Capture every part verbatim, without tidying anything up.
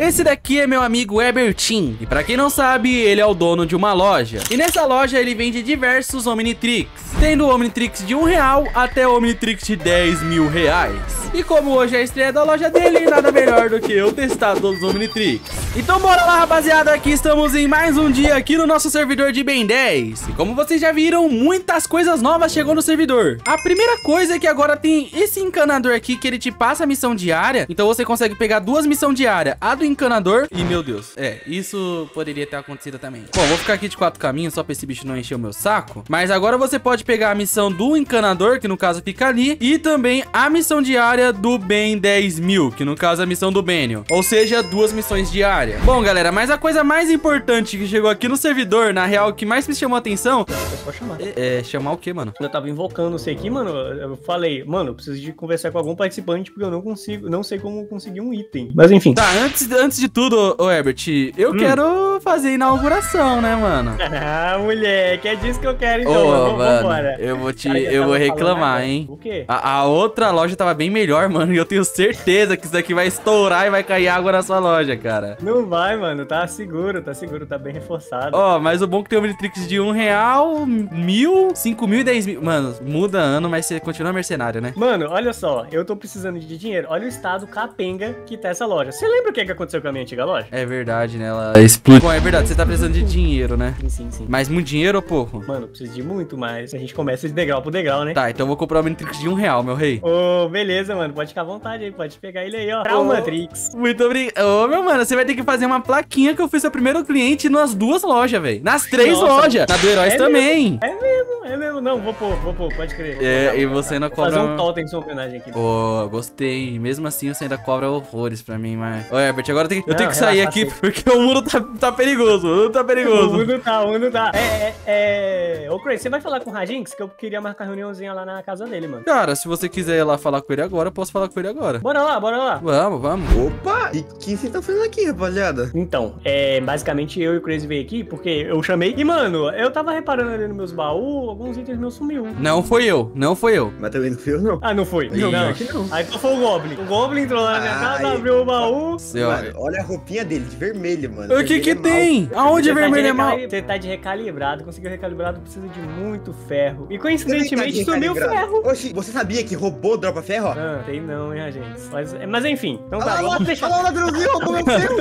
Esse daqui é meu amigo Herbertin, e pra quem não sabe, ele é o dono de uma loja. E nessa loja ele vende diversos Omnitrix, tendo o Omnitrix de um real até o Omnitrix de dez mil reais. E como hoje é a estreia da loja dele, nada melhor do que eu testar todos os Omnitrix. Então bora lá, rapaziada, aqui estamos em mais um dia aqui no nosso servidor de Ben dez. E como vocês já viram, muitas coisas novas chegou no servidor. A primeira coisa é que agora tem esse encanador aqui que ele te passa a missão diária. Então você consegue pegar duas missões diárias, a do encanador e, meu Deus, é, isso poderia ter acontecido também. Bom, vou ficar aqui de quatro caminhos só pra esse bicho não encher o meu saco. Mas agora você pode pegar a missão do encanador, que no caso fica ali, e também a missão diária do Ben dez mil, que no caso é a missão do Benio. Ou seja, duas missões diárias. Bom, galera, mas a coisa mais importante que chegou aqui no servidor, na real, que mais me chamou a atenção... Pode chamar. É, é chamar o quê, mano? Eu tava invocando você aqui, mano, eu falei, mano, eu preciso de conversar com algum participante porque eu não consigo, não sei como conseguir um item. Mas enfim. Tá, antes, antes de tudo, ô Herbert, eu hum. quero fazer a inauguração, né, mano? Ah, moleque, é disso que eu quero, então, Ô, mano. mano, Vambora. eu vou te, Cara, eu vou reclamar, falando, hein? O quê? A, a outra loja tava bem melhor, mano, e eu tenho certeza que isso daqui vai estourar e vai cair água na sua loja, cara. Não vai, mano, tá seguro, tá seguro, tá bem reforçado. Ó, oh, mas o bom é que tem o Omnitrix de um real, mil, cinco mil e dez mil. Mano, muda ano, mas você continua mercenário, né? Mano, olha só, eu tô precisando de dinheiro. Olha o estado capenga que tá essa loja. Você lembra o que, que aconteceu com a minha antiga loja? É verdade, né? Ela explodiu. Bom, é verdade, você tá precisando de dinheiro, né? Sim, sim, sim. Mas muito dinheiro ou pouco? Mano, eu preciso de muito, mas a gente começa de degrau pro degrau, né? Tá, então eu vou comprar o Omnitrix de um real, meu rei. Ô, oh, beleza, mano, pode ficar à vontade aí, pode pegar ele aí, ó. Traumatrix. Oh, muito obrigado. Ô, oh, meu mano, você vai ter que fazer uma plaquinha que eu fui seu primeiro cliente nas duas lojas, velho. Nas três Nossa, lojas. Na do Heróis é também. Mesmo, é mesmo, é mesmo. Não, vou pôr, vou pôr, pode crer. É, cobrar, e você não cobra... Fazer um totem de sua homenagem aqui. Pô, oh, gostei. Mesmo assim, você ainda cobra horrores pra mim, mas... Ô, Herbert, agora eu tenho, eu tenho que sair aqui assim. Porque o mundo tá, tá perigoso. O mundo tá perigoso. O mundo tá, o mundo tá. É, é, é... Ô, Crazy, você vai falar com o Radinx? Que eu queria marcar reuniãozinha lá na casa dele, mano. Cara, se você quiser ir lá falar com ele agora, eu posso falar com ele agora. Bora lá, bora lá. Vamos, vamos. Opa! E o que você tá fazendo aqui, rapaziada? Então, é... Basicamente, eu e o Crazy veio aqui porque eu chamei... E, mano, eu tava reparando ali nos meus baús, alguns itens meus sumiu. Não foi eu, não foi eu. Mas também não fui eu, não. Ah, não foi? Não, não. não. Que não. Aí então foi o Goblin. O Goblin entrou lá na minha casa, Ai. abriu o baú. Mano, olha a roupinha dele, de vermelho, mano. O que que é tem? Mal. Aonde Você vermelho tá é mal? Você tá de recalibrado, conseguiu recalibrado, precisa de muito ferro. E coincidentemente tá sumiu o ferro. Oxi, você sabia que robô dropa ferro? Ó? Ah, tem não, hein, gente. Mas, mas enfim, então olha tá, lá, vamos deixar. Olha lá, ladrãozinho, roubou meu ferro.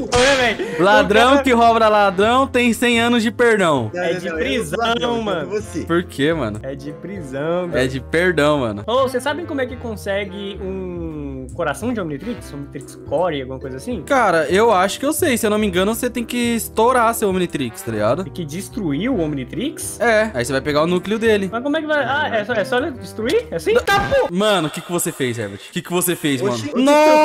Ladrão cara... que rouba ladrão tem cem anos de perdão. Não, é de não, prisão, ladrão, mano. Você. Por quê, mano? É de prisão, É de perdão, mano. Ô, oh, vocês sabem como é que consegue um coração de Omnitrix? Omnitrix Core, alguma coisa assim? Cara, eu acho que eu sei. Se eu não me engano, você tem que estourar seu Omnitrix, tá ligado? Tem que destruir o Omnitrix? É, aí você vai pegar o núcleo dele. Mas como é que vai... Ah, é só, é só destruir? É assim? Tá, pô! Mano, o que que você fez, Herbert? O que que você fez, Oxi, mano?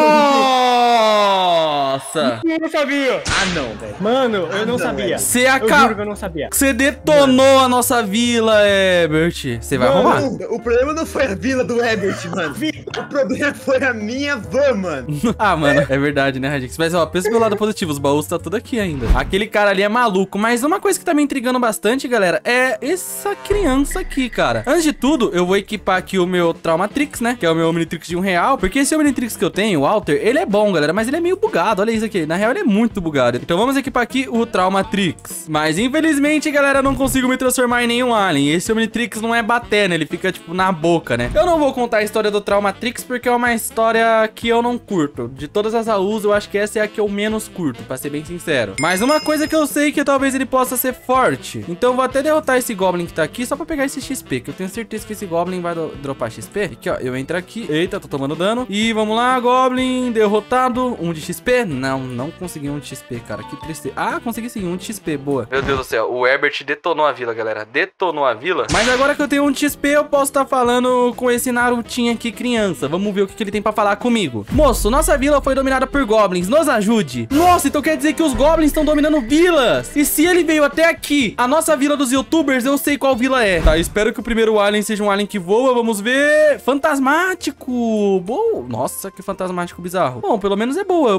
Nossa! Eu não sabia! Ah, não, velho. Mano, eu ah, não, não sabia. Você acabou... acaba... Eu não sabia. Você detonou mano. a nossa vila, Herbert. Você vai mano, arrumar. O problema não foi a vila do Herbert, mano. O problema foi a minha van, mano. Ah, mano, é verdade, né, Radix? Mas, ó, pensa pelo lado positivo, os baús tá tudo aqui ainda. Aquele cara ali é maluco, mas uma coisa que tá me intrigando bastante, galera, é essa criança aqui, cara. Antes de tudo, eu vou equipar aqui o meu Traumatrix, né, que é o meu Omnitrix de um real, porque esse Omnitrix que eu tenho, o Alter, ele é bom, galera, mas ele é meio bugado, olha isso aqui. Na real, ele é muito bugado. Então vamos equipar aqui o Traumatrix. Mas, infelizmente, galera, eu não consigo me transformar em nenhum alien. Esse Omnitrix não é bater, né, ele fica, tipo, na boca, né. Eu não vou contar a história do Traumatrix, porque é uma história que eu não curto. De todas as A Us, eu acho que essa é a que eu menos curto, pra ser bem sincero. Mas uma coisa que eu sei que talvez ele possa ser forte. Então eu vou até derrotar esse Goblin que tá aqui só pra pegar esse X P, que eu tenho certeza que esse Goblin vai dropar X P. Aqui, ó, eu entro aqui. Eita, tô tomando dano. E vamos lá, Goblin, derrotado. Um de X P? Não, não consegui um de X P, cara. Que tristeza. Ah, consegui sim, um de X P, boa. Meu Deus do céu, o Herbert detonou a vila, galera. Detonou a vila. Mas agora que eu tenho um de X P, eu posso estar tá falando com esse Narutinho aqui, criança. Vamos ver o que, que ele tem pra falar comigo. Moço, nossa vila foi dominada por Goblins, nos ajude. Nossa, então quer dizer que os Goblins estão dominando vilas. E se ele veio até aqui, a nossa vila dos YouTubers, eu sei qual vila é. Tá, espero que o primeiro alien seja um alien que voa, vamos ver. Fantasmático. Bom, nossa, que fantasmático bizarro. Bom, pelo menos é boa, eu posso ir voando.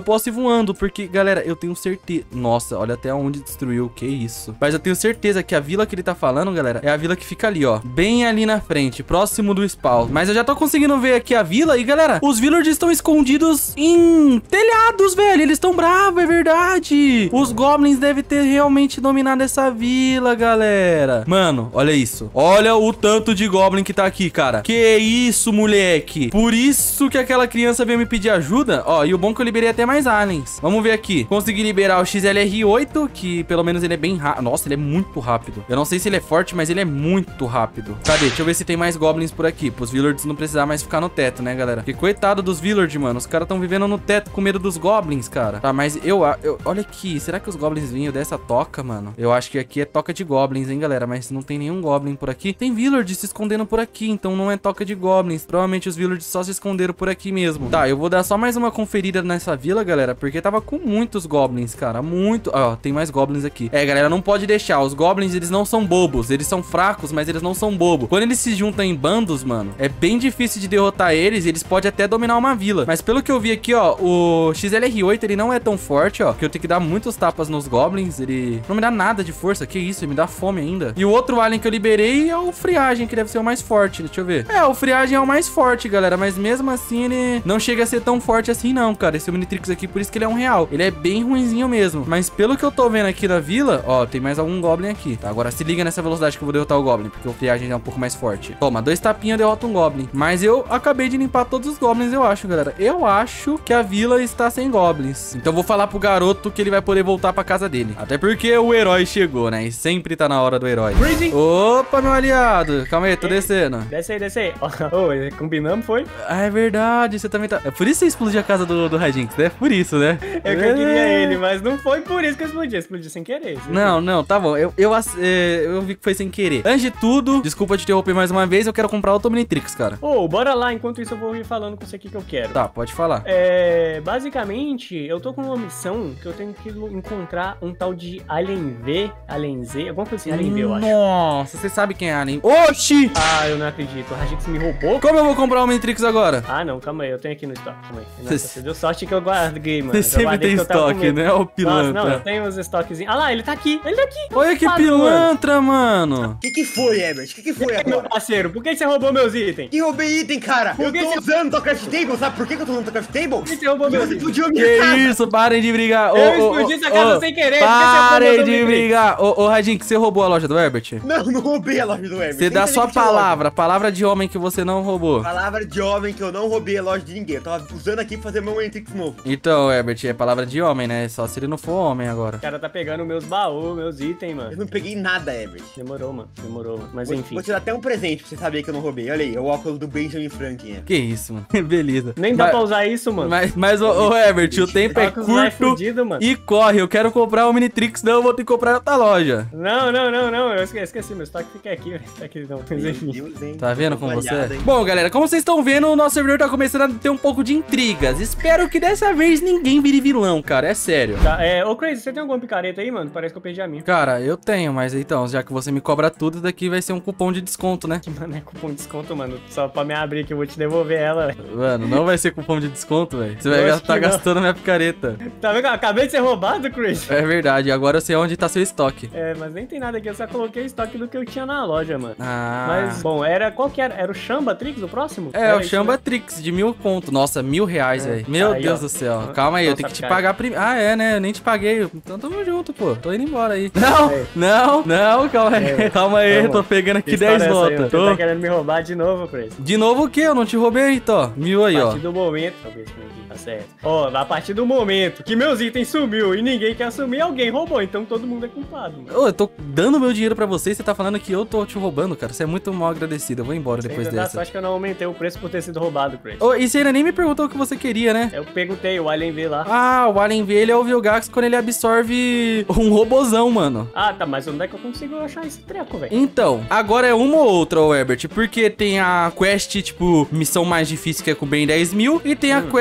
continuando, porque, galera, eu tenho certeza... Nossa, olha até onde destruiu, que isso. Mas eu tenho certeza que a vila que ele tá falando, galera, é a vila que fica ali, ó. Bem ali na frente, próximo do spawn. Mas eu já tô conseguindo ver aqui a vila e, galera, os villagers estão escondidos em telhados, velho. Eles estão bravos, é verdade. Os goblins devem ter realmente dominado essa vila, galera. Mano, olha isso. Olha o tanto de goblin que tá aqui, cara. Que isso, moleque. Por isso que aquela criança veio me pedir ajuda. Ó, e o bom é que eu liberei até mais aliens. Vamos ver aqui. Consegui liberar o X L R oito, que pelo menos ele é bem rápido. Nossa, ele é muito rápido. Eu não sei se ele é forte, mas ele é muito rápido. Cadê? Deixa eu ver se tem mais goblins por aqui. Pros villagers não precisar mais ficar no teto, né, galera? Porque coitado dos villagers, mano. Os caras estão vivendo no teto com medo dos goblins, cara. Tá, mas eu, eu... Olha aqui. Será que os goblins vinham dessa toca, mano? Eu acho que aqui é toca de goblins, hein, galera? Mas não tem nenhum goblin por aqui. Tem villagers se escondendo por aqui, então não é toca de goblins. Provavelmente os villagers só se esconderam por aqui mesmo. Tá, eu vou dar só mais uma conferida nessa vila, galera, porque tava com muitos goblins, cara. Muito... Ó, tem mais goblins aqui. É, galera, não pode deixar. Os goblins, eles não são bobos. Eles são fracos, mas eles não são bobos. Quando eles se juntam em bandos, mano, é bem difícil de derrotar eles e eles podem até dominar uma vila. Mas pelo que eu vi aqui, ó, o X L R oito, ele não é tão forte, ó, que eu tenho que dar muitos tapas nos goblins. Ele não me dá nada de força. Que isso? Ele me dá fome ainda. E o outro alien que eu liberei é o Friagem, que deve ser o mais forte. Deixa eu ver. É, o Friagem é o mais forte, galera, mas mesmo assim ele não chega a ser tão forte assim não, cara. Esse Omnitrix aqui, por isso que ele é um real. Ele é bem ruinzinho mesmo. Mas pelo que eu tô vendo aqui na vila, ó, tem mais algum goblin aqui. Tá, agora se liga nessa velocidade que eu vou derrotar o goblin, porque o Friagem é um pouco mais forte. Toma, dois tapinhas, derrota um goblin. Mas eu acabei de limpar todos os goblins, eu acho, galera. Eu acho que a vila está sem goblins. Então vou falar pro garoto que ele vai poder voltar pra casa dele. Até porque o herói chegou, né? E sempre tá na hora do herói. Freezing. Opa, meu aliado. Calma aí, tô descendo. Desce aí, desce aí. Ô, oh, combinamos, foi? Ah, é verdade. Você também tá... É por isso que você explodiu a casa do, do Hijinx, né? Por isso, né? Eu que eu queria ele, mas não foi por isso que eu explodi. Eu explodi sem querer. Não, não, tá bom. Eu, eu, é, eu vi que foi sem querer. Antes de tudo, desculpa te interromper mais uma vez, eu quero comprar outro Omnitrix, cara. Ô, oh, bora lá. Enquanto isso eu vou ir falando com você aqui que eu quero. Tá, pode falar. É, basicamente, eu tô com uma missão que eu tenho que encontrar um tal de Alien V, Alien Z, alguma coisa assim, Alien V, eu acho. Nossa, você sabe quem é Alien? Oxi! Ah, eu não acredito. O Hijinx me roubou? Como eu vou comprar o Omnitrix agora? Ah, não, calma aí, eu tenho aqui no estoque. Calma aí. Nossa, você deu sorte que eu guardei, mano. Você sempre tem estoque, né? O pilantra. Nossa, não, eu tenho os estoquezinhos. Ah lá, ele tá aqui, ele tá aqui. Olha que pilantra, mano. O que que foi, Herbert? O que que foi agora? Meu parceiro, por que você roubou meus itens? Que roubei item, cara? Por eu que tô você- usando o craft table, sabe por que que eu tô usando o craft table? Por que você roubou meus Você itens? explodiu a minha Que casa. isso, parem de brigar. Ô, Eu ô, explodi ô, essa casa ô, sem querer, por que você Parem roubou de meus brigar. Ô, ô, Hijinx, você roubou a loja do Herbert? Não, não roubei a loja do Herbert. Você Nem dá sabia sua que tinha loja. palavra, palavra de homem que você não roubou. Palavra de homem que eu não roubei a loja de ninguém. Eu tava usando aqui pra fazer meu Omnitrix novo. Então, Herbert, é palavra de homem, né? Só se ele não for homem agora. O cara tá pegando meus baús, meus itens, Eu mano. não peguei nada, Herbert. Demorou, mano. Demorou, mano. Mas Vou, enfim. vou te dar até um presente pra você saber que eu não roubei. Olha aí, é o óculos do Benjamin Franklin. Que isso, mano. Beleza. Nem dá Mas- pra usar isso, mano. Mas, mas ô, ô, Herbert, o tempo é Óculos mais curto fudido, mano. e corre. Eu quero comprar o Omnitrix, não, eu vou ter que comprar em outra loja. Não, não, não, não. Eu esqueci, esqueci. Meu estoque fica aqui, velho. Tá aqui não. Mas Meu enfim. Deus, hein? Tá vendo Tô com você? falhado, hein? Bom, galera, como vocês estão vendo, o nosso servidor tá começando a ter um pouco de intrigas. Espero que dessa vez ninguém vire vilão, cara. É sério. Tá, é, ô Crazy, você tem alguma picareta aí, mano? Parece que eu perdi a minha. Cara, eu tenho, mas então, já que você me cobra tudo, daqui vai ser um cupom de desconto, né? Mano, é cupom de desconto, mano. Só pra me abrir que eu vou te devolver ela, velho. Mano, não vai ser cupom de desconto, velho. Você vai Eu acho estar que não. gastando minha picareta. Tá vendo que eu acabei de ser roubado, Crazy? É verdade, agora eu sei onde tá seu estoque. É, mas nem tem nada aqui. Eu só coloquei estoque do que eu tinha na loja, mano. Ah. Mas, bom, era... Qual que era? Era o Chamba Trix, o próximo? É, Era o isso, Chamba né? Trix de mil conto. Nossa, mil reais, É. velho. Meu Aí, Deus ó. do céu. Calma aí, eu Nossa, tenho que te cara. pagar primeiro. Ah, é, né? Eu nem te paguei. Então tamo junto, pô. Tô indo embora aí. Não, É. não, não, calma aí. É. Calma aí, Vamos. tô pegando aqui Que dez história é essa aí, notas. mano? Você Tô... tá querendo me roubar de novo, Crazy? De novo o quê? Eu não te roubei, Tó. Mil aí, A ó. partir do momento... Deixa eu ver se aqui tá certo. Ó, a partir do momento que meus itens sumiu e ninguém quer assumir, alguém roubou. Então todo mundo é culpado, mano. Ô, eu tô dando meu dinheiro pra você e você tá falando que eu tô te roubando, cara. Você é muito mal agradecido. Eu vou embora Você depois ainda dá dessa. sorte que eu não aumentei o preço por ter sido roubado, Crazy. Ô, e você ainda nem me perguntou o que você queria, né? Eu perguntei, o Alien V lá. Ah, o Alien V, ele é o Vilgax quando ele absorve um robozão, mano. Ah, tá, mas onde é que eu consigo achar esse treco, velho? Então, agora é uma ou outra, ô Herbert, porque tem a quest, tipo, missão mais difícil que é com o Ben dez mil, e tem a Hum. quest com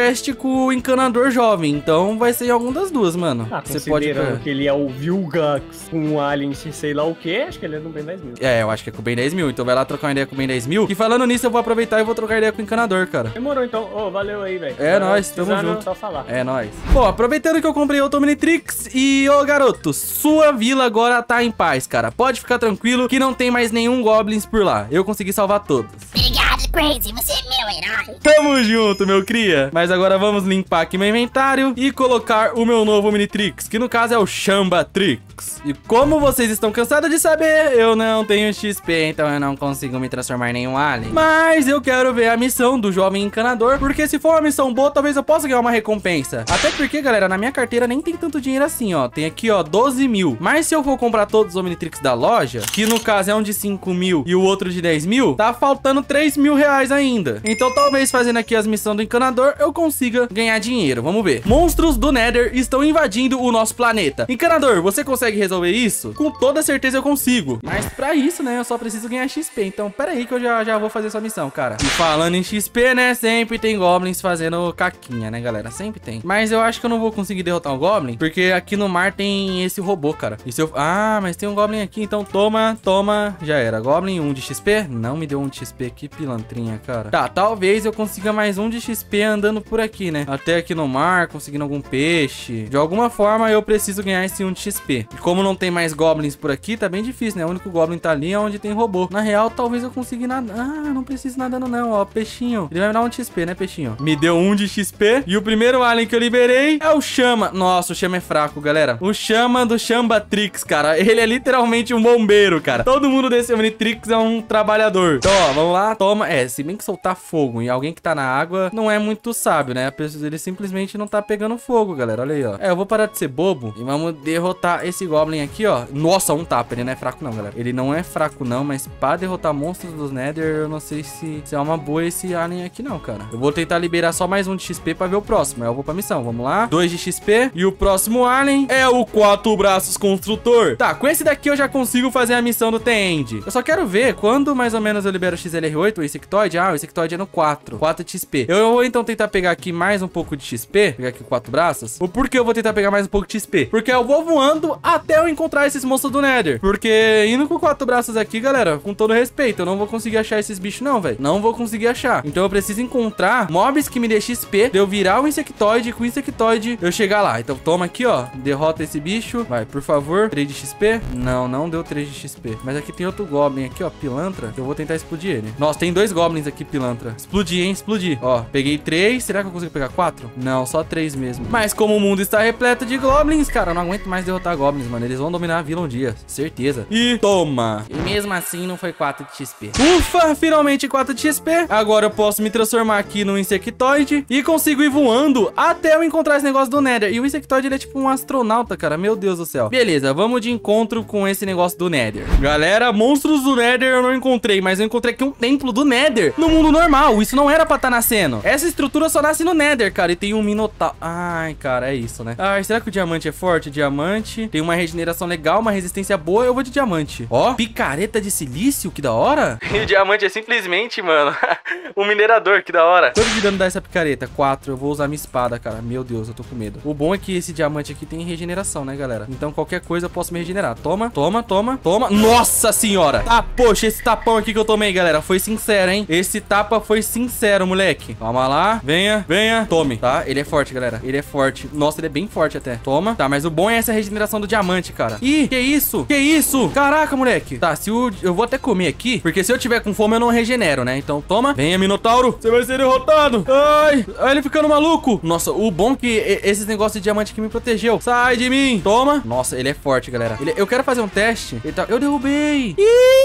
com o encanador jovem. Então vai ser em algum das duas, mano. Ah, Você pode... considerando que ele é o Vilgax com o Alien, sei lá o que, acho que ele é do Ben dez mil. É, eu acho que é com o Ben dez mil. Então vai lá trocar uma ideia com o Ben dez mil. E falando nisso, eu vou aproveitar e vou trocar ideia com o encanador, cara. Demorou, então. Ô, oh, valeu aí, velho. É nóis, tamo Precisando, junto. Só falar. É nóis. Bom, aproveitando que eu comprei outro Omnitrix e, ô garoto, sua vila agora tá em paz, cara. Pode ficar tranquilo que não tem mais nenhum Goblins por lá. Eu consegui salvar todos. Obrigado, Crazy. Você é meu herói. Tamo junto, meu cria. Mas agora vamos limpar aqui meu inventário e colocar o meu novo Omnitrix, que no caso é o Chambatrix. E como vocês estão cansados de saber, eu não tenho X P, então eu não consigo me transformar em nenhum alien. Mas eu quero ver a missão do jovem encanador, porque se for uma missão boa, talvez eu possa ganhar uma recompensa. Até porque, galera, na minha carteira nem tem tanto dinheiro assim, ó. Tem aqui, ó, doze mil. Mas se eu for comprar todos os Omnitrix da loja, que no caso é um de cinco mil e o outro de dez mil, tá faltando três mil reais ainda. Então talvez fazendo aqui as missões do encanador, eu consiga ganhar dinheiro. Vamos ver. Monstros do Nether estão invadindo o nosso planeta. Encanador, você consegue resolver isso? Com toda certeza eu consigo. Mas pra isso, né, eu só preciso ganhar X P. Então pera aí que eu já, já vou fazer essa missão, cara. E falando em X P, né, sempre tem Goblins fazendo caquinha, né, galera? Sempre tem. Mas eu acho que eu não vou conseguir derrotar um Goblin, porque aqui no mar tem esse robô, cara. E se eu... Ah, mas tem um Goblin aqui, então toma, toma. Já era. Goblin, um de X P? Não me deu um de X P. Que pilantrinha, cara. Tá, talvez eu consiga mais um de X P andando por aqui, né? Até aqui no mar, conseguindo algum peixe. De alguma forma, eu preciso ganhar esse um de X P. E como não tem mais Goblins por aqui, tá bem difícil, né? O único Goblin tá ali é onde tem robô. Na real, talvez eu consiga nadar. Ah, não preciso nadando não, ó. Peixinho. Ele vai me dar um de X P, né, peixinho? Me deu um de X P. E o primeiro alien que eu liberei é o Chama. Nossa, o Chama é fraco, galera. O Chama do Chambatrix, cara. Ele é literalmente um bombeiro, cara. Todo mundo desse Omnitrix é um trabalhador. Então, ó, vamos lá. Toma. É, se bem que soltar fogo em alguém que tá na água não é muito sábio, né? A pessoa, ele simplesmente não tá pegando fogo, galera. Olha aí, ó. É, eu vou parar de ser bobo e vamos derrotar esse Goblin aqui, ó. Nossa, um tapa. Ele não é fraco não, galera. Ele não é fraco não, mas pra derrotar monstros dos Nether, eu não sei se, se é uma boa esse alien aqui não, cara. Eu vou tentar liberar só mais um de X P pra ver o próximo. Aí eu vou pra missão. Vamos lá. Dois de X P. E o próximo alien é o quatro braços construtor. Tá, com esse daqui eu já consigo fazer a missão do T-End. Eu só quero ver quando mais ou menos eu libero o X L R oito, o Insectoid. Ah, o Insectoid é no quatro. quatro de X P. Eu vou então tentar pegar aqui mais um pouco de X P. Pegar aqui quatro braços. O porquê eu vou tentar pegar mais um pouco de X P? Porque eu vou voando até eu encontrar esses monstros do Nether. Porque indo com quatro braços aqui, galera, com todo respeito, eu não vou conseguir achar esses bichos não, velho. Não vou conseguir achar. Então eu preciso encontrar mobs que me dê X P, de eu virar o Insectoid, e com o Insectoid eu chegar lá. Então toma aqui, ó. Derrota esse bicho. Vai, por favor. três de X P. Não, não deu três de X P. Mas aqui tem outro Goblin aqui, ó. Pilantra. Que eu vou tentar explodir ele. Nossa, tem dois Goblins aqui, pilantra. Explodir, hein? Explodir. Ó, peguei três. Será que eu consigo pegar quatro? Não, só três mesmo. Mas como o mundo está repleto de Goblins, cara, eu não aguento mais derrotar Goblins, mano. Eles vão dominar a vila um dia. Certeza. E toma. E mesmo assim não foi quatro de X P. Ufa, finalmente quatro de X P. Agora eu posso me transformar aqui no Insectoid e consigo ir voando até eu encontrar esse negócio do Nether. E o Insectoid, ele é tipo um astronauta, cara. Meu Deus do céu. Beleza, vamos de encontro com esse negócio do Nether. Galera, monstros do Nether eu não encontrei, mas eu encontrei aqui um templo do Nether no mundo normal. Isso não era pra estar nascendo. Essa estrutura só nasce no Nether, cara. E tem um Minotauro. Ai, cara, é isso, né? Ai, será que o diamante é forte? Diamante. Tem uma regeneração legal, uma resistência boa. Eu vou de diamante. Ó, picareta de silício, que da hora. E o diamante é simplesmente, mano, um minerador, que da hora. Quanto de dano dá essa picareta? quatro. Eu vou usar minha espada, cara. Meu Deus, eu tô com medo. O bom é que esse diamante aqui tem regeneração, né, galera? Então qualquer coisa eu posso me regenerar. Toma, toma, toma, toma. Nossa senhora. Ah, poxa, esse tapão aqui que eu tomei, galera, foi sincero, hein? Esse tapa foi sincero, moleque. Calma lá. Venha, venha. Tome, tá? Ele é forte, galera. Ele é forte. Nossa, ele é bem forte até. Toma. Tá, mas o bom é essa regeneração do diamante, cara. Ih, que isso? Que isso? Caraca, moleque. Tá, se o... eu vou até comer aqui, porque se eu tiver com fome eu não regenero, né? Então toma. Venha, Minotauro. Você vai ser derrotado. Ai, ai, ele ficando maluco. Nossa, o bom é que esses negócios de diamante que me protegeu. Sai de mim. Toma. Nossa, ele é forte, galera. Ele... eu quero fazer um teste. Ele tá... eu derrubei.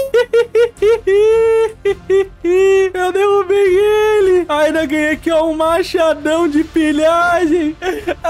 Eu derrubei ele. Ainda ganhei aqui, ó, um machadão de pilhagem.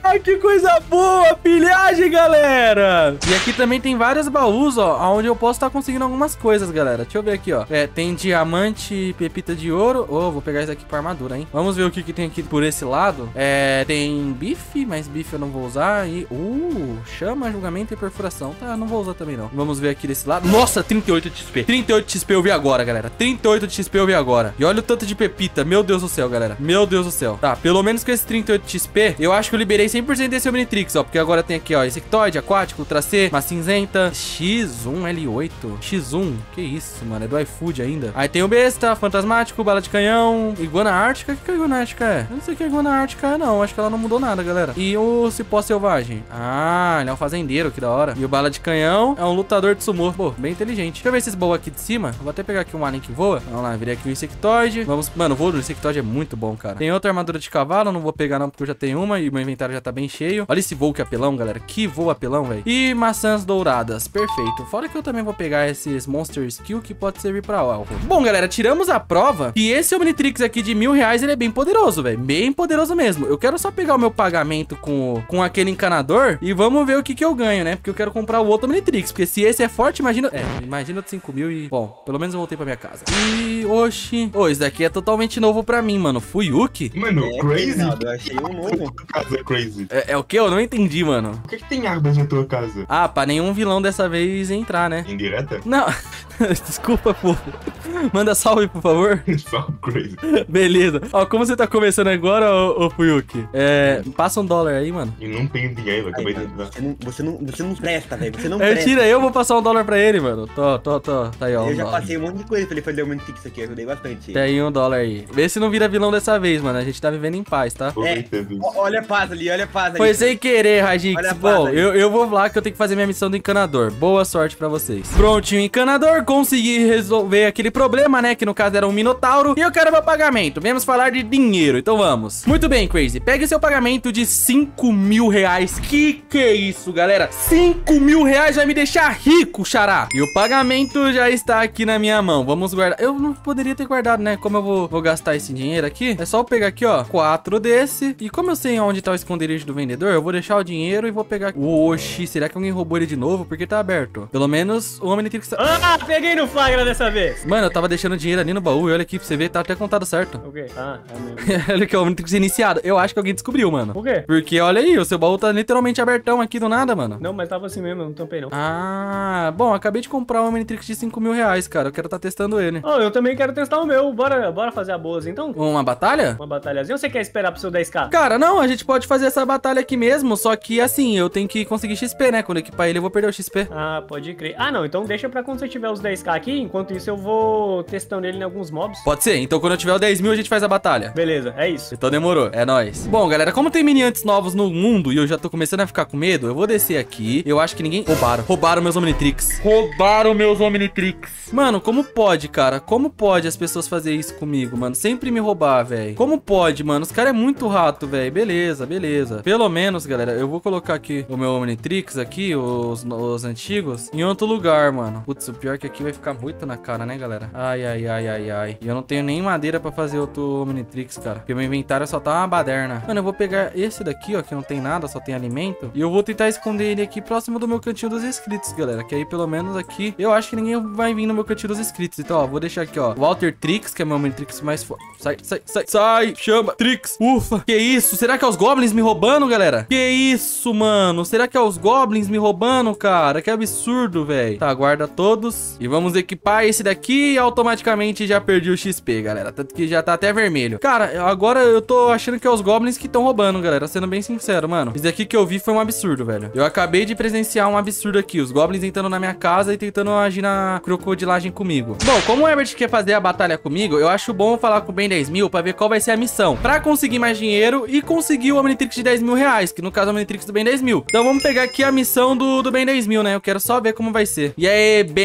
Ah, que coisa boa, pilhagem, galera. E aqui também tem vários baús, ó, onde eu posso estar conseguindo algumas coisas, galera. Deixa eu ver aqui, ó. É, tem diamante, pepita de ouro. Oh, vou pegar isso aqui pra armadura, hein. Vamos ver o que que tem aqui por esse lado. É, tem bife, mas bife eu não vou usar. E, uh, chama, julgamento e perfuração. Tá, não vou usar também, não. Vamos ver aqui desse lado. Nossa, trinta e oito de X P. trinta e oito de X P eu vi agora, galera. trinta e oito de X P eu vi agora. E olha o tanto de pepita. Meu Deus do céu, galera. Meu Deus do céu. Tá, pelo menos com esse trinta e oito de X P, eu acho que eu liberei cem por cento desse Omnitrix, ó. Porque agora tem aqui, ó, insectoide, aquático, ultra C, uma cinzenta, X um L oito. X um, que isso, mano. É do iFood ainda. Aí tem o besta, fantasmático, bala de canhão, iguana ártica. O que, que a iguana ártica é? Eu não sei o que a iguana ártica é, não. Acho que ela não mudou nada, galera. E o cipó selvagem. Ah, ele é um fazendeiro, que da hora. E o bala de canhão é um lutador de sumô. Pô, bem inteligente. Deixa eu ver esses boas aqui de cima. Eu vou até pegar aqui um alien que voa. Vamos lá, virei aqui o insectoide. Vamos, mano, o voo do insectoide é muito bom, cara. Tem outra armadura de cavalo, não vou pegar não, porque eu já tenho uma e meu inventário já tá bem cheio. Olha esse voo que apelão, galera. Que voo apelão, velho. E maçãs douradas. Perfeito. Fora que eu também vou pegar esses Monster Skill que pode servir pra algo. Bom, galera, tiramos a prova que esse Omnitrix aqui de mil reais, ele é bem poderoso, velho. Bem poderoso mesmo. Eu quero só pegar o meu pagamento com, com aquele encanador e vamos ver o que que eu ganho, né? Porque eu quero comprar o outro Omnitrix. Porque se esse é forte, imagina... É, imagina de cinco mil e... Bom, pelo menos eu voltei pra minha casa. E... Oxi. Ô, esse daqui é totalmente novo pra mim, mano. Fuyuki? Mano, É, crazy. Fernando, eu achei um novo. Casa crazy. É, é o que? Eu não entendi, mano. Por que, que tem árvores na tua casa? Ah, pra nenhum vilão dessa vez entrar, né? Indireta? Não. Desculpa, pô. Manda salve, por favor. Só crazy. Beleza. Ó, como você tá começando agora, ô, ô Fuyuki? É... Passa um dólar aí, mano. E não tenho dinheiro, acabei de Aí, entrar. você, não, você, não, você não presta, velho. Você não É, presta. tira, eu vou passar um dólar pra ele, mano. Tô, tô, tô. Tá aí, ó. Eu um já dólar. passei um monte de coisa pra ele fazer o Omnitrix aqui. Eu ajudei bastante. Tem aí um dólar aí. Vê se não vira vilão dessa vez, mano. A gente tá vivendo em paz, tá? Aproveitando isso. Ó, olha a paz ali, olha a paz ali. Foi sem querer, Radix. Olha a Bom, pata aí. eu, eu vou lá que eu tenho que fazer minha missão do encanador. Boa sorte pra vocês. Prontinho, encanador. Consegui resolver aquele problema, né? Que no caso era um minotauro. E eu quero meu pagamento. Vamos falar de dinheiro. Então vamos. Muito bem, Crazy. Pegue seu pagamento de cinco mil reais. Que que é isso, galera? cinco mil reais vai me deixar rico, xará. E o pagamento já está aqui na minha mão. Vamos guardar. Eu não poderia ter guardado, né? Como eu vou, vou gastar esse dinheiro aqui? É só eu pegar aqui, ó. Quatro desse. E como eu sei onde tá o esconderijo do vendedor, eu vou deixar o dinheiro e vou pegar... Oxi, será que alguém roubou ele de novo? Porque tá aberto. Pelo menos o Omnitrix... Ah, peguei no flagra dessa vez. Mano, eu tava deixando dinheiro ali no baú. E olha aqui pra você ver, tá até contado certo. O quê? Ah, é mesmo. Olha que é o Omnitrix iniciado. Eu acho que alguém descobriu, mano. Por quê? Porque olha aí, o seu baú tá literalmente abertão aqui do nada, mano. Não, mas tava assim mesmo, eu não tampei não. Ah, bom, acabei de comprar um Omnitrix de cinco mil reais, cara. Eu quero tá testando ele. Oh, eu também quero testar o meu. Bora, bora fazer a boas então? Uma batalha? Uma batalhazinha ou você quer esperar pro seu dez K? Cara, não, a gente pode fazer essa batalha aqui mesmo, só que assim, eu tenho que conseguir X P, né? Quando eu equipar ele, eu vou perder o X P. Ah, pode crer. Ah, não, então deixa pra quando você tiver os dez K aqui. Enquanto isso, eu vou testando ele em alguns mobs. Pode ser, então quando eu tiver o dez mil, a gente faz a batalha. Beleza, é isso. Então demorou, é nóis. Bom, galera, como tem miniantes novos no mundo e eu já tô começando a ficar com medo, eu vou descer aqui. Eu acho que ninguém... Roubaram, roubaram meus Omnitrix. Roubaram meus Omnitrix. Mano, como pode, cara? Como pode as pessoas fazerem isso comigo, mano? Sempre me roubar, velho. Como pode, mano? Os caras é muito rato, velho. Beleza, beleza. Pelo menos, galera, eu vou colocar aqui o meu Omnitrix aqui, os, os antigos, em outro lugar, mano. Putz, o pior é que aqui vai ficar muito na cara, né, galera? Ai, ai, ai, ai, ai. E eu não tenho nem madeira pra fazer outro Omnitrix, cara. Porque meu inventário só tá uma baderna. Mano, eu vou pegar esse daqui, ó, que não tem nada, só tem alimento. E eu vou tentar esconder ele aqui próximo do meu cantinho dos inscritos, galera. Que aí, pelo menos aqui, eu acho que ninguém vai vir no meu cantinho dos inscritos. Então, ó, vou deixar aqui, ó, Walter Trix, que é meu Omnitrix mais forte. Sai, sai, sai, sai, chama, Trix. Ufa, que isso? Será que é os Goblins me roubando, galera? Que isso, mano? Será que é os Goblins me roubando, cara? Que absurdo, velho. Tá, guarda todos. E vamos equipar esse daqui e automaticamente já perdi o X P, galera. Tanto que já tá até vermelho. Cara, agora eu tô achando que é os Goblins que estão roubando, galera. Sendo bem sincero, mano. Isso daqui que eu vi foi um absurdo, velho. Eu acabei de presenciar um absurdo aqui. Os Goblins entrando na minha casa e tentando agir na crocodilagem comigo. Bom, como o Herbert quer fazer a batalha comigo, eu acho bom falar com o Ben dez mil pra ver qual vai ser a missão. Pra conseguir mais dinheiro e conseguir o Omnitrix de dez mil reais, que no caso é o Omnitrix do Ben dez mil. Então vamos pegar aqui a missão do, do Ben dez mil, né? Eu quero só ver como vai ser. E aí, Benio,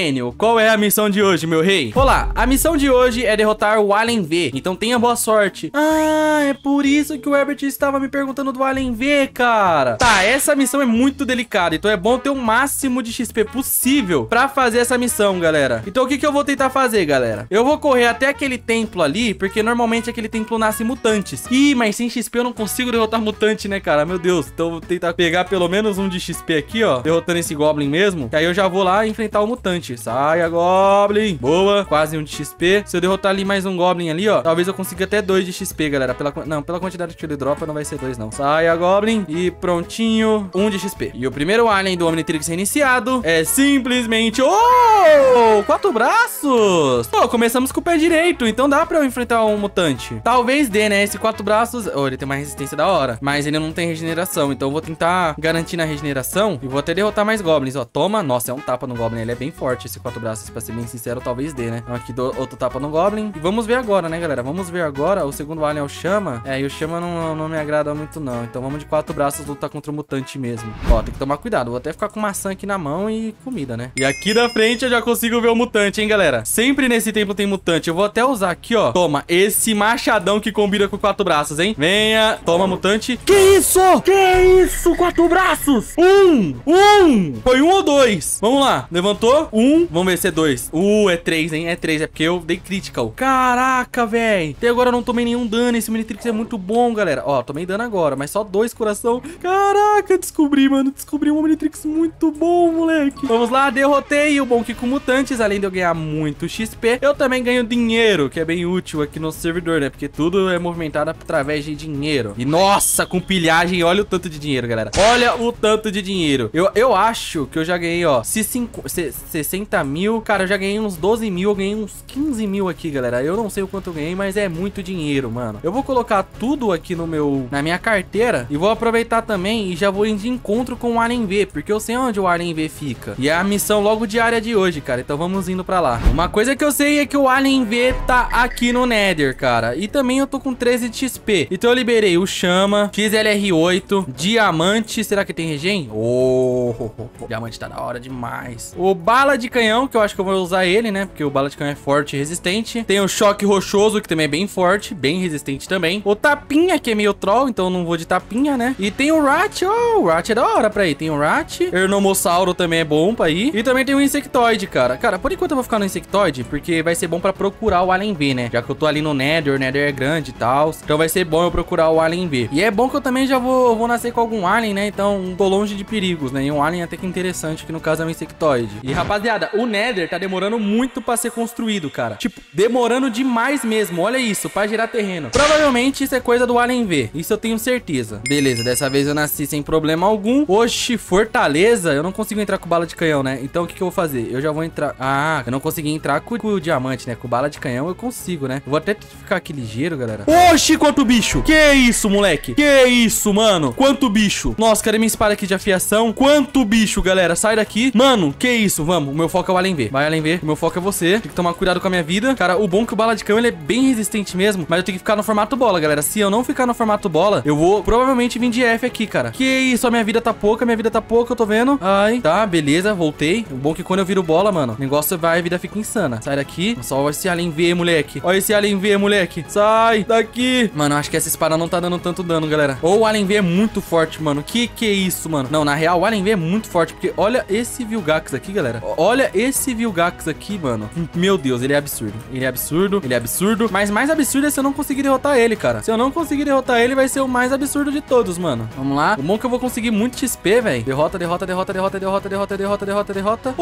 qual é a missão de hoje, meu rei? Olá, a missão de hoje é derrotar o Alien V. Então tenha boa sorte. Ah, é por isso que o Herbert estava me perguntando do Alien V, cara. Tá, essa missão é muito delicada, então é bom ter o máximo de X P possível pra fazer essa missão, galera. Então o que que eu vou tentar fazer, galera? Eu vou correr até aquele templo ali, porque normalmente aquele templo nasce mutantes. Ih, mas sem X P eu não consigo derrotar mutante, né, cara? Meu Deus. Então eu vou tentar pegar pelo menos um de X P aqui, ó, derrotando esse Goblin mesmo. E aí eu já vou lá enfrentar o mutante. Saia, Goblin. Boa. Quase um de X P. Se eu derrotar ali mais um Goblin ali, ó, talvez eu consiga até dois de X P, galera. Pela... Não, pela quantidade que ele dropa não vai ser dois, não. Saia, Goblin. E prontinho. Um de X P. E o primeiro alien do Omnitrix iniciado é simplesmente... Oh! Quatro braços! Pô, começamos com o pé direito, então dá pra eu enfrentar um mutante. Talvez dê, né? Esse quatro braços... Oh, ele tem uma resistência da hora. Mas ele não tem regeneração, então eu vou tentar garantir na regeneração e vou até derrotar mais Goblins, ó. Toma. Nossa, é um tapa no Goblin. Ele é bem forte, esse quatro braços, pra ser bem sincero, talvez dê, né? Então aqui dou outro tapa no Goblin. E vamos ver agora, né, galera? Vamos ver agora. O segundo alien é o Chama. É, e o Chama não, não me agrada muito, não. Então vamos de quatro braços lutar contra o mutante mesmo. Ó, tem que tomar cuidado. Vou até ficar com maçã aqui na mão e comida, né? E aqui da frente eu já consigo ver o mutante, hein, galera? Sempre nesse templo tem mutante. Eu vou até usar aqui, ó. Toma, esse machadão que combina com quatro braços, hein? Venha. Toma, mutante. Que isso? Que isso? Quatro braços? Um. Um. Foi um ou dois? Vamos lá. Levantou. Um. Vamos ver se é dois. Uh, é três, hein? É três. É porque eu dei critical. Caraca, velho. Até agora eu não tomei nenhum dano. Esse Omnitrix é muito bom, galera. Ó, tomei dano agora, mas só dois coração. Caraca, descobri, mano. Descobri um Omnitrix muito bom, moleque. Vamos lá, derrotei o bom que com mutantes. Além de eu ganhar muito X P, eu também ganho dinheiro, que é bem útil aqui no servidor, né? Porque tudo é movimentado através de dinheiro. E nossa, com pilhagem, olha o tanto de dinheiro, galera. Olha o tanto de dinheiro. Eu, eu acho que eu já ganhei, ó, se cinco, se, sessenta mil. Cara, eu já ganhei uns doze mil. Eu ganhei uns quinze mil aqui, galera. Eu não sei o quanto eu ganhei, mas é muito dinheiro, mano. Eu vou colocar tudo aqui no meu, na minha carteira. E vou aproveitar também e já vou ir de encontro com o Alien V, porque eu sei onde o Alien V fica. E é a missão logo diária de hoje, cara. Então vamos indo pra lá. Uma coisa que eu sei é que o Alien V tá aqui no Nether, cara. E também eu tô com treze de X P. Então eu liberei o Chama, X L R oito, Diamante. Será que tem regen? Oh, oh, oh, oh. Diamante tá da hora demais. O Bala de Canhão, que eu acho que eu vou usar ele, né? Porque o Bala de Canhão é forte e resistente. Tem o Choque Rochoso, que também é bem forte, bem resistente também. O Tapinha, que é meio troll, então eu não vou de Tapinha, né? E tem o Rat. Oh, o Rat é da hora pra ir. Tem o Rat. Ernomossauro também é bom pra ir. E também tem o Insectoide, cara. Cara, por enquanto eu vou ficar no Insectoide, porque vai ser bom pra procurar o Alien V, né? Já que eu tô ali no Nether, o Nether é grande e tal. Então vai ser bom eu procurar o Alien V. E é bom que eu também já vou, vou nascer com algum Alien, né? Então tô longe de perigos, né? E um Alien até que interessante, que no caso é um Insectoide. E rapaziada, o Nether tá demorando muito pra ser construído, cara. Tipo, demorando demais mesmo. Olha isso, pra gerar terreno. Provavelmente isso é coisa do Alien V. Isso eu tenho certeza. Beleza, dessa vez eu nasci sem problema algum. Oxi, Fortaleza. Eu não consigo entrar com bala de canhão, né? Então o que que eu vou fazer? Eu já vou entrar... Ah, eu não consegui entrar com, com o diamante, né? Com bala de canhão eu consigo, né? Eu vou até ficar aqui ligeiro, galera. Oxi, quanto bicho! Que isso, moleque? Que isso, mano? Quanto bicho? Nossa, cadê minha espada aqui de afiação? Quanto bicho, galera? Sai daqui. Mano, que isso? Vamos. O meu foco é o Alien V. Vai, Alien V. O meu foco é você. Tem que tomar cuidado com a minha vida. Cara, o bom é que o bala de canhão, ele é bem resistente mesmo. Mas eu tenho que ficar no formato bola, galera. Se eu não ficar no formato bola, eu vou provavelmente vir de F aqui, cara. Que isso? A minha vida tá pouca. Minha vida tá pouca, eu tô vendo. Ai, tá, beleza. Voltei. O bom é que quando eu viro bola, mano, o negócio vai, a vida fica insana. Sai daqui. Só esse Alien V, moleque. Olha esse Alien V, moleque. Sai daqui. Mano, acho que essa espada não tá dando tanto dano, galera. Ou o Alien V é muito forte, mano. Que que é isso, mano? Não, na real, o Alien V é muito forte, porque olha esse Vilgax aqui, galera. Olha esse Vilgax aqui, mano. Meu Deus, ele é absurdo. Ele é absurdo, ele é absurdo. Mas mais absurdo é se eu não conseguir derrotar ele, cara. Se eu não conseguir derrotar ele, vai ser o mais absurdo de todos, mano. Vamos lá. O bom é que eu vou conseguir muito X P, velho. Derrota, derrota, derrota, derrota, derrota, derrota, derrota, derrota, derrota.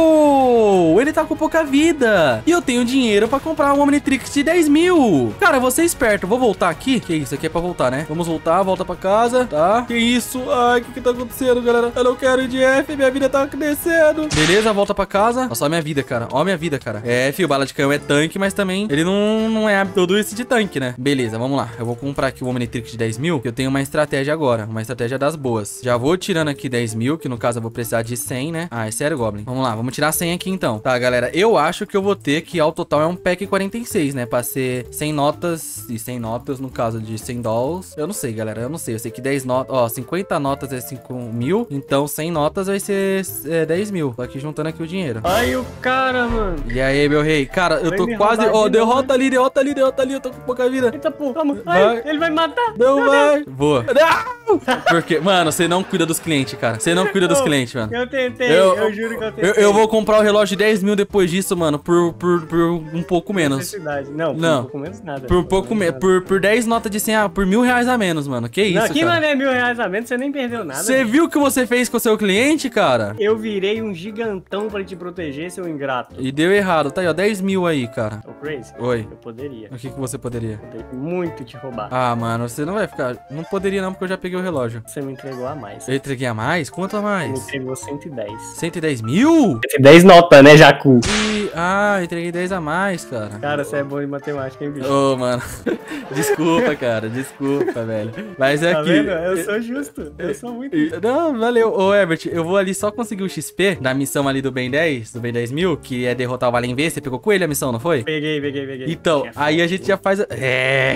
Oh, ele tá com pouca vida. E eu tenho dinheiro pra comprar um Omnitrix de dez mil. Cara, vou ser esperto. Vou voltar aqui. Que isso? Aqui é pra voltar, né? Vamos voltar, volta pra casa, tá? Que isso? Ai, o que que tá acontecendo, galera? Eu não quero ir de F, minha vida tá descendo. Beleza, volta pra casa. Olha só a minha vida, cara. Ó a minha vida, cara. É, F, o bala de canhão é tanque, mas também ele não, não é todo esse de tanque, né? Beleza, vamos lá. Eu vou comprar aqui o Omnitrix de dez mil, que eu tenho uma estratégia agora. Uma estratégia das boas. Já vou tirando aqui dez mil, que no caso eu vou precisar de cem, né? Ah, é sério, Goblin? Vamos lá, vamos tirar cem aqui então. Tá, galera, eu acho que eu vou ter que ao total é um pack quarenta e seis, né? Pra ser cem notas e cem notas, no caso de cem dolls. Eu não sei, galera, eu não sei. Eu sei que dez notas, ó, cinquenta notas é cinco mil, então cem notas vai ser é, dez mil. Tô aqui juntando aqui o dinheiro. Ai, o cara, mano. E aí, meu rei? Cara, eu Vai tô me quase... roubar Ó, de derrota novo. ali, derrota ali, derrota ali. Eu tô com pouca vida. Eita, pô, calma. Vai. Ai, ele vai me matar. Não Meu vai. Boa. Não! Porque, mano, você não cuida dos clientes, cara. Você não cuida dos Ô, clientes, mano. Eu tentei, Eu- eu, juro que eu tentei. Eu, eu vou comprar o relógio de dez mil depois disso, mano, por, por, por um pouco menos. Necessidade. Não, Não. por um pouco menos nada. Por um pouco menos. Por, por dez notas de cem, ah, por mil reais a menos, mano. Que isso, Não, aqui cara? não é mil reais a menos, você nem perdeu nada. Você viu o que você fez com o seu cliente, cara? Eu virei um gigantão pra te proteger, seu ingrato. E deu errado. Tá aí, ó, dez mil aí, cara. Ô, Crazy. Oi. Eu poderia. O que, que você poderia? Poderia muito te roubar. Ah, mano, você não vai ficar... Não poderia não, porque eu já peguei o relógio. Você me entregou a mais. Eu entreguei a mais? Quanto a Você me mais? entregou cento e dez. cento e dez mil? cento e dez nota, né, Jacu? E... Ah, entreguei dez a mais, cara. Cara, você é bom em matemática, hein, bicho? Ô, mano. Desculpa, cara. Desculpa, velho. Mas é Tá que... vendo? Eu sou justo. Eu sou muito... Não, valeu. Ô, Herbert, eu vou ali só conseguir o X P da missão ali do Ben dez, do Ben dez mil, que é derrotar o Valen V. Você pegou com ele a missão, não foi? Peguei, peguei, peguei. Então, Tinha aí a foto. gente já faz... a- É,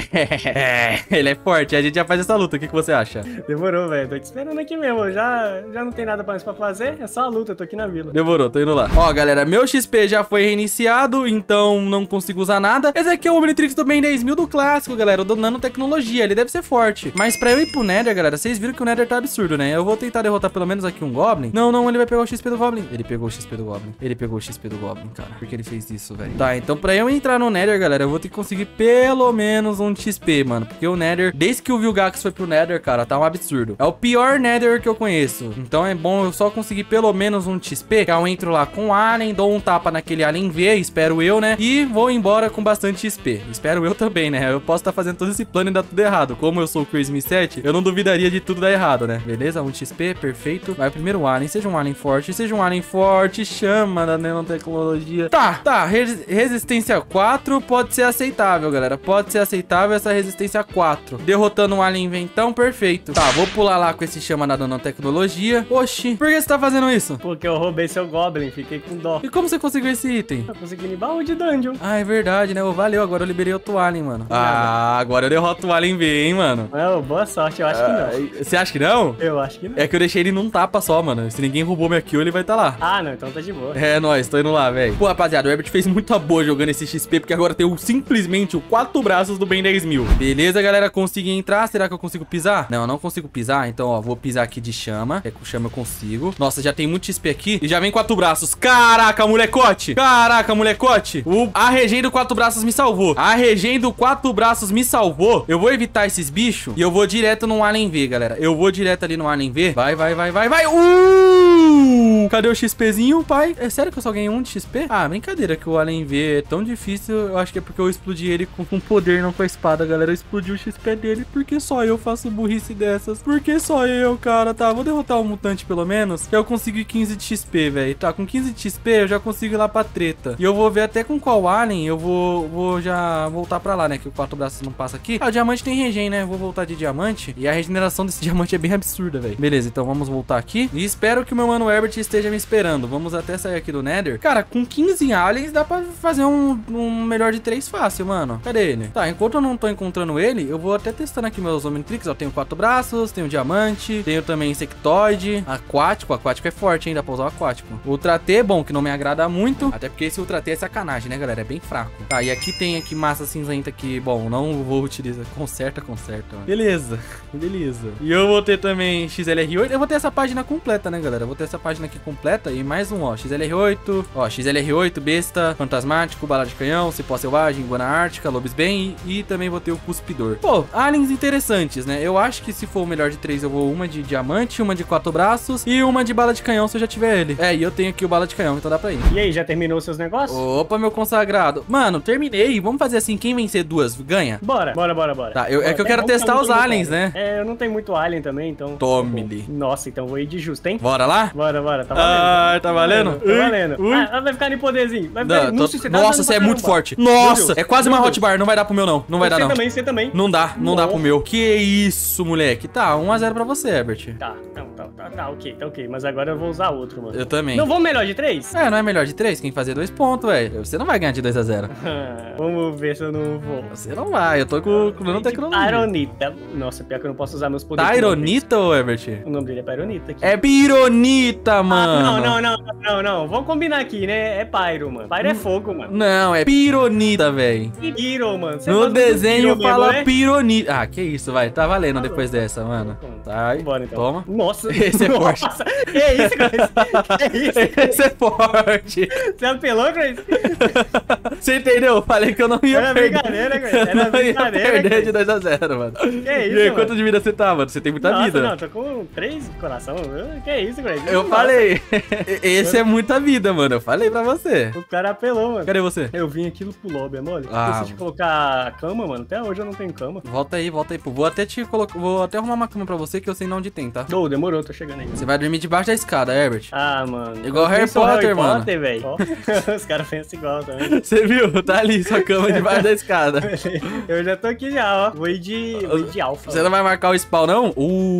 é, ele é forte. A gente já faz essa luta. O que, que você acha? Demorou, velho. Tô te esperando aqui mesmo. Já, já não tem nada mais pra fazer. É só a luta. Eu tô aqui na vila. Demorou, tô indo lá. Ó, galera, meu X P já foi reiniciado, então não consigo usar nada. Esse aqui é o Omnitrix do Ben dez mil do clássico, galera, o do nanotecnologia. Ele deve ser forte. Mas pra eu ir pro Nether, galera, vocês viram que o Nether tá absurdo, né? Eu vou tentar derrotar pelo menos aqui um Goblin. Não, não, ele vai pegar o X P do Goblin. Ele pegou o X P do Goblin. Ele pegou o X P do Goblin, cara. Por que ele fez isso, velho? Tá, então pra eu entrar no Nether, galera, eu vou ter que conseguir pelo menos um X P, mano. Porque o Nether, desde que o Vilgax foi pro Nether, cara, tá um absurdo. É o pior Nether que eu conheço. Então é bom eu só conseguir pelo menos um X P. Que eu entro lá com o Alien, dou um tapa naquele Alien V, espero eu, né? E vou embora com bastante X P. Espero eu também, né? Eu posso estar fazendo todo esse plano e dar tudo errado. Como eu sou o Crazy Me sete, eu não duvidaria de tudo dar errado, né? Beleza? Um X P, perfeito. Vai primeiro o Alien. Seja um Alien forte. Seja um Alien forte. Chama da nanotecnologia. Tá, tá. Res- resistência quatro pode ser aceitável, galera. Pode ser aceitável essa resistência quatro. Derrotando o Alien V, então, perfeito. Tá, vou pular lá com esse chama da nanotecnologia. Oxi, por que você tá fazendo isso? Porque eu roubei seu Goblin. Fiquei com dó. E como você conseguiu esse item? Eu consegui em baú de dungeon. Ah, é verdade, né? Ô, valeu, agora eu liberei outro Alien, mano. Ah, agora eu derroto o Alien V, hein, mano. Não, boa sorte. Eu acho que não. Ah, você acha que não? Eu acho que não. É que eu deixei ele num tapa só, mano. Se ninguém roubou minha kill, ele vai tá lá. Ah, não. Então tá de boa. É, nóis, tô indo lá, velho. Pô, rapaziada, o Herbert fez muita boa jogando esse X P, porque agora tem o, simplesmente o quatro braços do Ben dez mil. Beleza, galera, consegui entrar. Será que eu consigo pisar? Não, eu não consigo pisar. Então, ó, vou pisar aqui de chama. É com chama eu consigo. Nossa, já tem muito X P aqui. E já vem quatro braços. Caraca, molecote. Caraca, molecote. O, a regen do quatro braços me salvou. A regen do quatro braços me salvou. Eu vou evitar esses bichos e eu vou direto no Alien V, galera. Eu vou direto ali no Alien V. Vai, vai, vai, vai, vai. Uh! Cadê o XPzinho, pai? É sério que eu só ganhei um de X P? Ah, brincadeira que o Alien V é tão difícil. Eu acho que é porque eu explodi ele com, com poder, não com a espada, galera. Eu explodi o X P dele. Porque só eu faço burrice dessas. Porque só eu, cara. Tá, vou derrotar o mutante pelo menos. Que eu consigo quinze de X P, velho. Tá, com quinze de X P eu já consigo ir lá pra treta. E eu vou ver até com qual Alien eu vou, vou já voltar pra lá, né? Que o quatro braços não passa aqui. Ah, o diamante tem regen, né? Vou voltar de diamante. E a regeneração desse diamante é bem absurda, velho. Beleza, então vamos voltar aqui. E espero que o meu mano Herbert esteja me esperando. Vamos até sair aqui do Nether. Cara, com quinze aliens dá pra fazer um, um melhor de três fácil, mano. Cadê ele? Tá, enquanto eu não tô encontrando ele, eu vou até testando aqui meus Omnitrix. Ó, tenho quatro braços, tenho diamante, tenho também insectoide, aquático. Aquático é forte, hein? Dá pra usar o aquático. Ultra T, bom, que não me agrada muito. Até porque esse Ultra T é sacanagem, né, galera? É bem fraco. Tá, e aqui tem aqui massa cinzenta que, bom, não vou utilizar. Conserta, conserta. Mano. Beleza, beleza. E eu vou ter também X L R oito. Eu vou ter essa página completa, né, galera? Eu vou ter essa página aqui completa e mais um, ó. X L R oito, ó, X L R oito, besta, fantasmático, bala de canhão, cipó selvagem, iguana ártica, lobisbane e, e também vou ter o cuspidor. Pô, aliens interessantes, né? Eu acho que se for o melhor de três, eu vou uma de diamante, uma de quatro braços e uma de bala de canhão se eu já tiver ele. É, e eu tenho aqui o bala de canhão, então dá pra ir. E aí, já terminou os seus negócios? Opa, meu consagrado. Mano, terminei. Vamos fazer assim, quem vencer duas, ganha? Bora, bora, bora, bora. Tá, eu, é que eu Até quero bom que testar eu os não tenho aliens, muito né? alien. É, eu não tenho muito alien também, então... Tome-lhe. Nossa, então vou ir de justo, hein? Bora lá? Bora, bora, tá valendo. Ah, tá valendo? Tá valendo. Ui. Ah, vai ficar em poderzinho. Vai Não, ficar... tô- Nossa, você dá Nossa, dano você é pra muito caramba. forte. Meu Nossa, Deus. é quase uma Meu hotbar. Não vai dar pro meu, não. Não vai dar, Você não. também, você também. Não dá, não dá pro Nossa. meu. Que isso, moleque. Tá, um a zero pra você, Herbert. Tá, então, tá. não. Tá, tá, ok, tá ok. Mas agora eu vou usar outro, mano. Eu também. Não vou melhor de três? É, não é melhor de três? Quem fazer dois pontos, velho. Você não vai ganhar de dois a zero. Vamos ver se eu não vou. Você não vai, eu tô com com nanotecnologia. Tyronita. Nossa, pior que eu não posso usar meus poderes. Tyronita ou Herbert? O nome dele é Pyronita aqui. É Pironita, mano. Ah, não, não, não, não, não. Vamos combinar aqui, né? É Pyro, mano. Pyro é fogo, mano. Não, é Pironita, velho. Pyro, mano. Você No gosta muito desenho do Pyro fala mesmo, né? Pironita. Ah, que isso, vai. Tá valendo Tá depois louco. dessa, mano. Tá. Tá, Vambora, então. toma. Nossa. Esse é forte. Nossa. Que isso, Grace? Que isso? Esse é forte. Você apelou, Grace? Você entendeu? Eu falei que eu não ia Era perder. brincadeira, Grace. Era Eu não ia brincadeira, perder Grace. de dois a zero, mano. Que E aí, isso, mano? quanto de vida você tá, mano? Você tem muita Nossa, vida. não, tô com três coração. Que isso, Grace? Eu Nossa. falei. Esse é muita vida, mano. Eu falei pra você. O cara apelou, mano. Cadê você? Eu vim aqui pro lobby, é mole? Ah. Esqueci de colocar cama, mano. Até hoje eu não tenho cama. Volta aí, volta aí. Pô. Vou até te colocar. Vou até arrumar uma cama pra você que eu sei onde tem, tá? Ô, demorou, tô chegando aí. Você vai dormir debaixo da escada, Herbert. Ah, mano. Igual Eu Harry penso Potter, mano. Potter, velho. Ó, os caras pensam igual também. Você viu? Tá ali sua cama debaixo da escada. Eu já tô aqui já, ó. Vou ir de, vou ir de alfa. Você não vai marcar o spawn, não?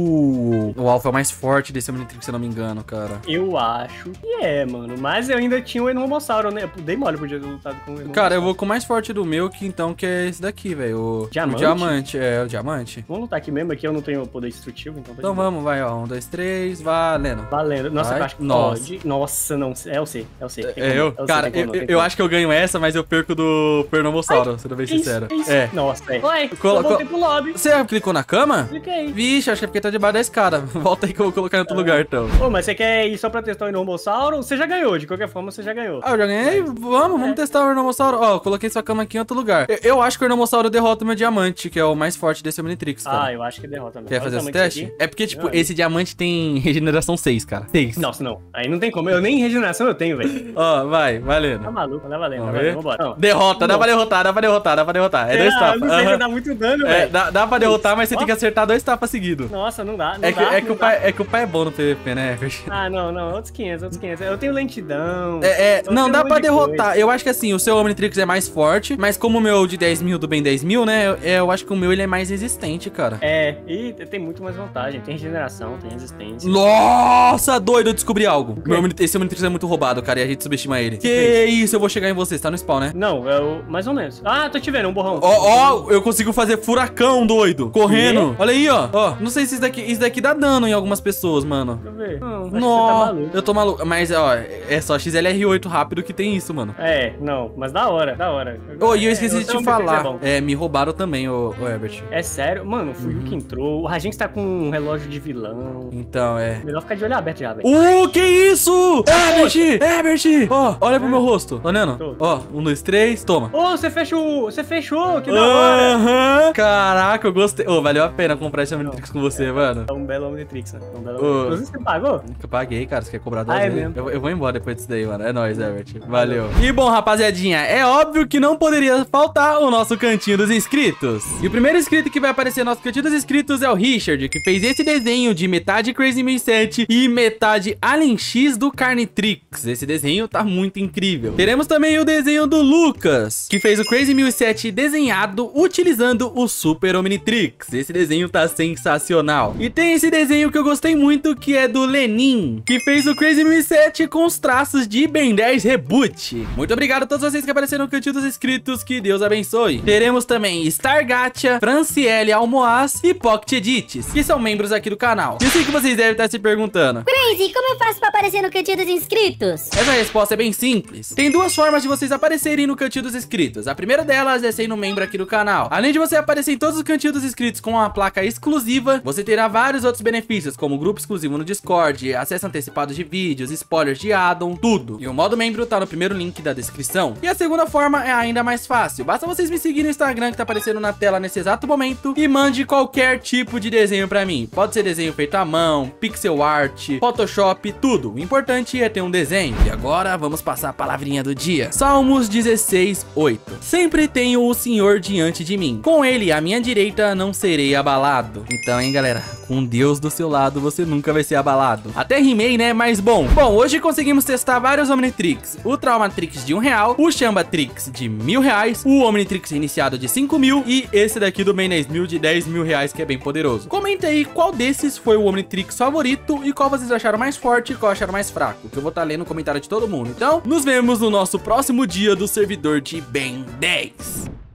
Uh, o alpha é o mais forte desse Omnitrix, se eu não me engano, cara. Eu acho que é, mano. Mas eu ainda tinha o Enormossauro, né? Eu dei mole por ter lutado com o Enormossauro. Cara, eu vou com o mais forte do meu, que então que é esse daqui, velho. O Diamante? O diamante, é, o diamante. Vamos lutar aqui mesmo, aqui eu não tenho poder destrutivo, então... tá Então de boa. vamos, vai, ó. Um, dois, três, valendo. Valendo. Nossa, Vai. eu acho que Nossa. pode. Nossa, não. É o C, é o C. Tem É como- eu? é o C, Cara, tem eu, como, tem eu como. acho que eu ganho essa, mas eu perco do Pernomossauro, sendo bem Que isso, sincero. que isso? É. Nossa, é. Ué, Colo- eu voltei pro lobby. Você clicou na cama? Cliquei. Vixe, acho que é porque tá debaixo da escada. Volta aí que eu vou colocar em outro lugar, então. Ô, mas você quer ir só pra testar o Enormossauro? Você já ganhou, de qualquer forma você já ganhou. Ah, eu já ganhei? Vamos, vamos testar o Ornomossauro. Ó, eu coloquei sua cama aqui em outro lugar. Eu, eu acho que o Ornomossauro derrota o meu diamante, que é o mais forte desse Omnitrix, cara. Ah, eu acho que derrota mesmo. Quer Olha fazer o esse tamanho teste? disso aqui. É porque, tipo, Ah, esse diamante tem regeneração seis, cara. seis. Nossa, não. Aí não tem como. Eu nem regeneração eu tenho, velho. Ó, vai, valendo. Tá maluco, tá valendo, tá Vamos ver? valendo. Vambora. Não. Derrota, dá Não. pra derrotar, dá pra derrotar, dá pra derrotar. É dois Ah, tapas. não sei se Aham. dá muito dano, É, velho. dá, dá pra derrotar, mas você Ó. tem que acertar dois tapas seguidos. Nossa, não dá, não É que, dá. é, que não o pai, dá. é que o pai é bom no P V P, né, Herbert? Ah, não, não. Outros quinhentos, outros quinhentos. Eu tenho lentidão. É, é, eu não, tenho dá um monte pra de derrotar. coisa. Eu acho que assim, o seu Omnitrix é mais forte, mas como o meu de dez mil do bem dez mil, né? Eu, eu acho que o meu ele é mais resistente, cara. É, e tem muito mais vantagem. Tem regeneração, tem resistência. Nossa, doido, eu descobri algo. quê? Meu, Omnit- esse Omnitrix é muito roubado, cara, e a gente subestima ele. Que fez? isso, eu vou chegar em você, você tá no spawn, né? Não, é o... mais ou menos. Ah, tô te vendo, um borrão. Ó, ó, eu consigo fazer furacão, doido. Correndo. Olha aí, ó. Ó, não sei se isso daqui, isso daqui dá dano em algumas pessoas, mano. Deixa eu ver. Não, acho que você tá Nossa, maluco. eu tô maluco. Mas, ó, é só X L R oito rápido que tem isso, mano. É, não, mas da hora, da hora. Ô, e eu É, esqueci o de te seu Omnitrix falar. É, bom. É, me roubaram também, ô, ô Herbert. É sério? Mano, fui eu que entrou. O Rajinx tá com um relógio de vilão. Então, é. Melhor ficar de olho aberto já, velho. Uh, que isso? Herbert! Herbert! Ó, olha pro meu rosto. Tá vendo? Tô. Ó, um, dois, três, toma. Ô, você fechou! Você fechou! Que da hora! Aham. Caraca, eu gostei. Ô, valeu a pena comprar esse Omnitrix com você, mano. É um belo Omnitrix, né? É um belo Ô. Omnitrix. Inclusive, você pagou? Eu paguei, cara. Você quer cobrar duas Ah, é vezes? mesmo? Eu, eu vou embora depois disso daí, mano. É nóis, Herbert. Valeu. E bom, rapaziadinha, é óbvio que não poderia faltar o nosso cantinho dos inscritos. E o primeiro inscrito que vai aparecer no nosso cantinho dos inscritos é o Richard, que fez esse desenho de metade Crazy mil e sete e metade Alien X do Carnitrix. Esse desenho tá muito incrível. Teremos também o desenho do Lucas, que fez o Crazy mil e sete desenhado utilizando o Super Omnitrix. Esse desenho tá sensacional. E tem esse desenho que eu gostei muito, que é do Lenin, que fez o Crazy mil e sete com os traços de Ben dez Reboot. Muito obrigado a todos vocês que apareceram no cantinho dos inscritos, que Deus abençoe. Teremos também Star Gacha, Franciele Almoaz e Pocket Edits, que são membros aqui do canal. E eu sei que vocês devem estar se perguntando: Crazy, como eu faço pra aparecer no cantinho dos inscritos? essa resposta é bem simples. Tem duas formas de vocês aparecerem no cantinho dos inscritos. A primeira delas é sendo membro aqui do canal. Além de você aparecer em todos os cantinhos dos inscritos com uma placa exclusiva, você terá vários outros benefícios, como grupo exclusivo no Discord, acesso antecipado de vídeos, spoilers de addon, tudo. E o modo membro tá no primeiro link da descrição. E a segunda forma é ainda mais fácil. Basta vocês me seguirem no Instagram, que tá aparecendo na tela nesse exato momento, e mande qualquer tipo de desenho pra mim. Pode ser desenho feito à mão, pixel art, Photoshop, tudo. O importante é ter um desenho. E agora vamos passar a palavrinha do dia. Salmos dezesseis, oito. Sempre tenho o Senhor diante de mim. Com ele à minha direita não serei abalado. Então, hein, galera? Com Deus do seu lado você nunca vai ser abalado. Até rimei, né? Mas bom. Bom, hoje conseguimos testar vários Omnitrix. O Traumatrix de um real, o Chambatrix de mil reais, o Omnitrix iniciado de cinco mil e esse daqui do Ben dez mil de dez mil reais, que é bem poderoso. Comenta aí qual desses foi o Omnitrix Matrix favorito e qual vocês acharam mais forte e qual acharam mais fraco, que eu vou estar lendo o comentário de todo mundo. Então, nos vemos no nosso próximo dia do servidor de Ben dez.